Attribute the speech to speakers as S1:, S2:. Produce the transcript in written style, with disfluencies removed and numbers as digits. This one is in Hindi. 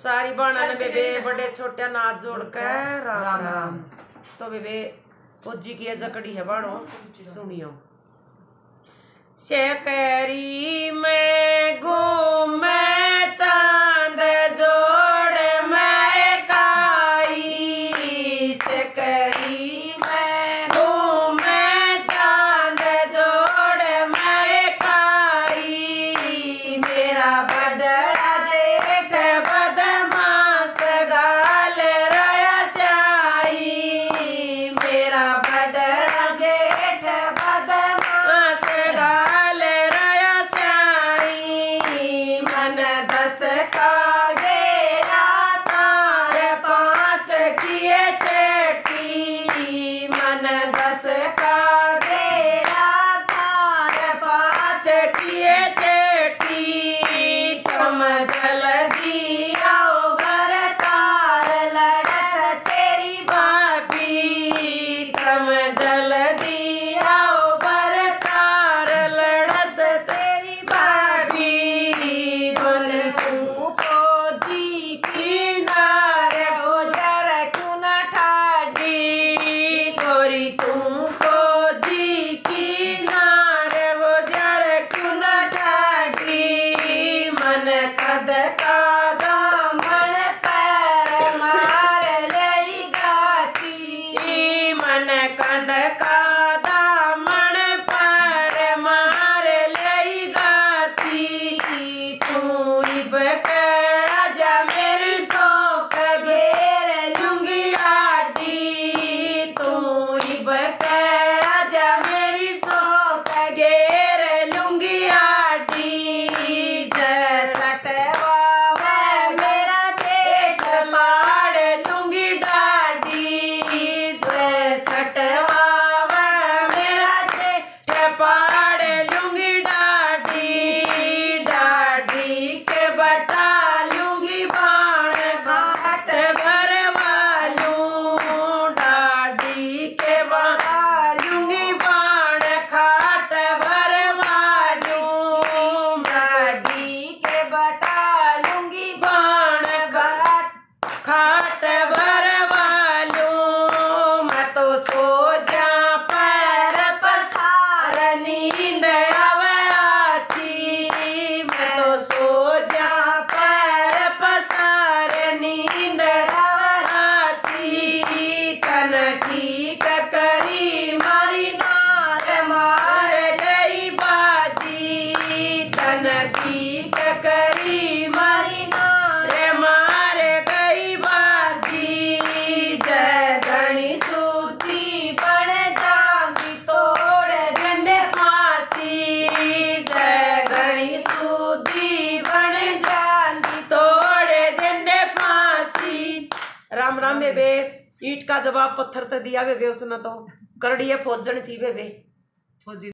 S1: सारी बाणा ने बेबे बड़े छोटे नाच जोड़ कर राम राम। तो बेबे फौजी की जकड़ी है बाणो सुनियो। शेकरी में घूम चांद जोड़ मैं काई, शेकरी में घूम चांद जोड़ मैं काई, मेरा बड़ा जेठ बदमाश गाल रया स्याई, मेरा बड़ा जेठ बदमाश गाल रया स्याई, मन 10 का घेरा तार 5 किए चेटी, मन 10 का घेरा तार 5 किए चेटी, तुम जल्दी आओ घर तार लड़स तेरी भाभी, तुम जल्दी आओ घर तार लड़स तेरी भाभी, बोल तू पोजी किनारे गुजर क्यों न ठाडी, गोरी तू पोजी किनारे गुजर क्यों न ठाडी, मन कद का दामन पैर मार लई गाती, मन कद का दामन पैर मार लई गाती, तू इब के आजा मेरी शौक घेर लूंगी आडी, तू इब के आजा मेरी शौक घेर लूंगी आडी, जय छठवा मैं मेरा जेठ मार लूंगी डाडी, जय छठवा मैं मेरा जेठ पाड़ लूंगी डाडी, डाडी के बटा लूंगी बाण घाट भरवा लूं, डाडी के बटा लूंगी बाण घाट भरवा लूं, डाडी के बटा लूंगी बाण घाट भरवा लूं, मैं तो सो जा पैर पसार नींद आवे आची, मैं तो सो जा पैर पसार नींद आवे आची, तन ठीक करी मारी नार मार गई बाजी, तन ठीक करी मारी नार मार गई बाजी, जय गणी सूती बन जागी तोड़ गंदे फांसी, जय गणी सूती बन जागी तोड़ गंदे फांसी। राम राम बेबे। ईट का जवाब पत्थर ते दिया बेबे उसने तो करड़ी है फौजन थी बेबे।